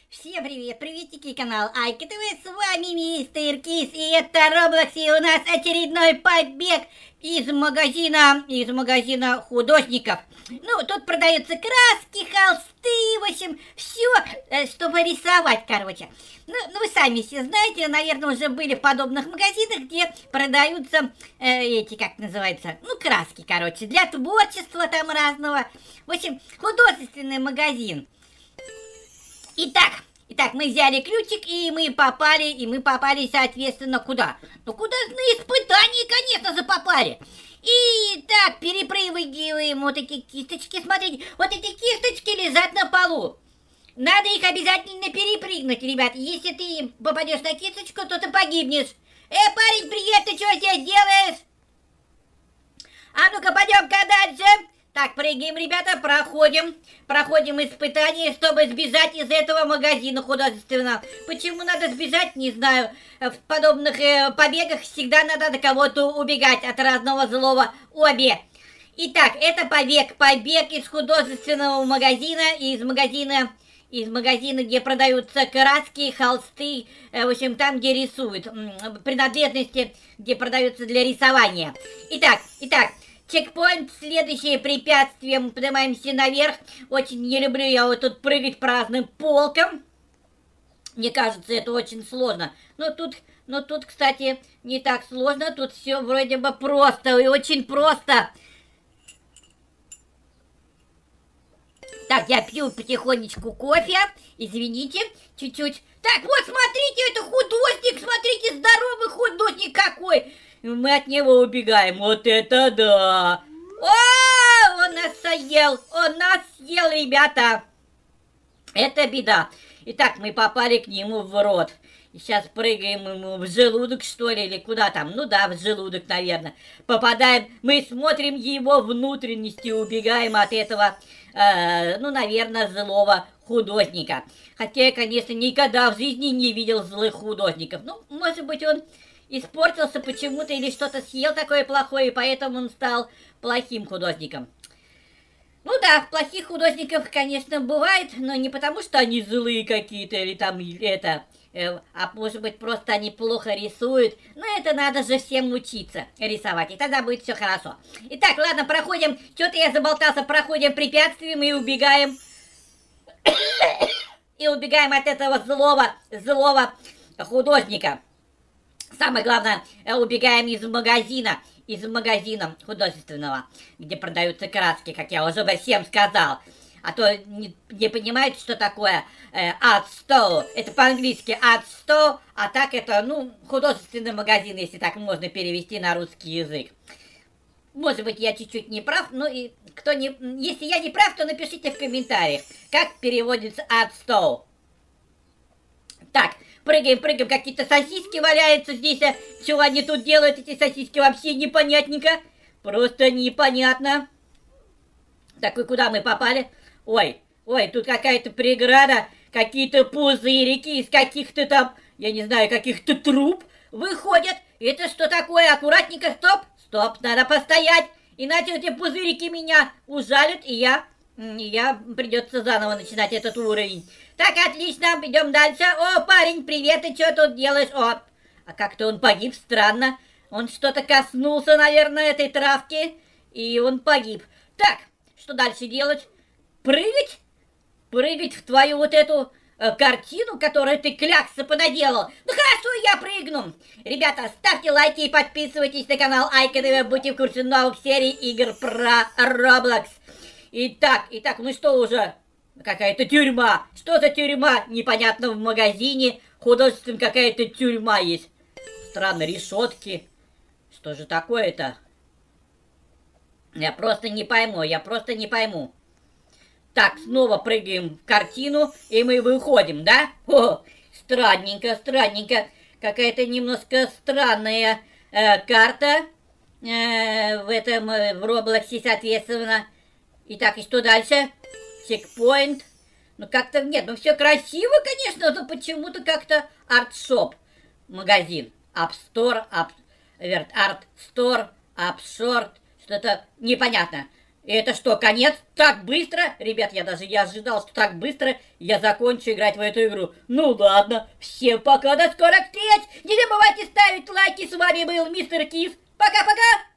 Всем привет, приветики, канал Айка ТВ, с вами Мистер Кис, и это Roblox, и у нас очередной побег из магазина художников. Ну, тут продаются краски, холсты, в общем, все, чтобы рисовать, короче. Ну, вы сами все знаете, наверное, уже были в подобных магазинах, где продаются эти, как называется, ну, краски, короче, для творчества там разного. В общем, художественный магазин. Итак, мы взяли ключик, и мы попали, соответственно, куда? Ну, куда на испытание, конечно же, попали. И так, перепрыгиваем вот эти кисточки, смотрите, вот эти кисточки лежат на полу. Надо их обязательно перепрыгнуть, ребят. Если ты попадешь на кисточку, то ты погибнешь. Парень, привет, ты что здесь делаешь? А ну-ка, пойдем-ка дальше. Так, прыгаем, ребята, проходим испытание, чтобы сбежать из этого магазина художественного. Почему надо сбежать, не знаю. В подобных побегах всегда надо до кого-то убегать от разного злого обе. Итак, это побег из художественного магазина, из магазина, где продаются краски, холсты, в общем, там, где рисуют, принадлежности, где продаются для рисования. Итак. Чекпоинт, следующее препятствие, мы поднимаемся наверх. Очень не люблю я вот тут прыгать по разным полкам. Мне кажется, это очень сложно. Но тут, кстати, не так сложно. Тут все вроде бы просто и очень просто. Так, я пью потихонечку кофе. Извините, чуть-чуть. Так, вот, смотрите, это художник. Смотрите, здоровый художник какой. Мы от него убегаем. Вот это да! О, он нас съел, ребята! Это беда. Итак, мы попали к нему в рот. Сейчас прыгаем ему в желудок, что ли, или куда там? Ну да, в желудок, наверное. Попадаем, мы смотрим его внутренности, убегаем от этого, ну, наверное, злого художника. Хотя я, конечно, никогда в жизни не видел злых художников. Ну, может быть, он испортился почему-то или что-то съел такое плохое, и поэтому он стал плохим художником. Ну да, плохих художников, конечно, бывает, но не потому, что они злые какие-то или там а может быть, просто они плохо рисуют. Но это надо же всем учиться рисовать, и тогда будет все хорошо. Итак, ладно, проходим, что-то я заболтался, проходим препятствием и убегаем. И убегаем от этого злого художника. Самое главное, убегаем из магазина художественного, где продаются краски, как я уже всем сказал. А то не понимаете, что такое art store. Это по-английски art store, а так это, ну, художественный магазин, если так можно перевести на русский язык. Может быть, я чуть-чуть не прав, ну и если я не прав, то напишите в комментариях, как переводится art store. Так, прыгаем, какие-то сосиски валяются здесь. Что они тут делают, эти сосиски, вообще непонятненько. Просто непонятно. Так, и куда мы попали? Ой, тут какая-то преграда. Какие-то пузырики из каких-то там, я не знаю, каких-то труб выходят. Это что такое? Аккуратненько, стоп, надо постоять. Иначе эти пузырики меня ужалят, и я придется заново начинать этот уровень. Так, отлично, идем дальше. О, парень, привет, ты что тут делаешь? О, а как-то он погиб, странно. Он что-то коснулся, наверное, этой травки, и он погиб. Так, что дальше делать? Прыгать? Прыгать в твою вот эту картину, которую ты клякса понаделал. Ну хорошо, я прыгну. Ребята, ставьте лайки и подписывайтесь на канал Айка ТВ, будьте в курсе новых серий игр про Roblox. Итак, ну что уже? Какая-то тюрьма. Что за тюрьма? Непонятно, в магазине художественном какая-то тюрьма есть. Странно, решетки. Что же такое-то? Я просто не пойму. Так, снова прыгаем в картину, и мы выходим, да? О, странненько. Какая-то немножко странная карта в Роблоксе, соответственно. Итак, и что дальше? Чекпоинт. Ну, как-то нет, ну все красиво, конечно, но почему-то как-то артшоп магазин. Апстор, артстор, апшорт, что-то непонятно. И это что, конец? Так быстро? Ребят, я даже не ожидал, что так быстро я закончу играть в эту игру. Ну ладно, всем пока, до скорых встреч! Не забывайте ставить лайки, с вами был Мистер Кис. Пока-пока!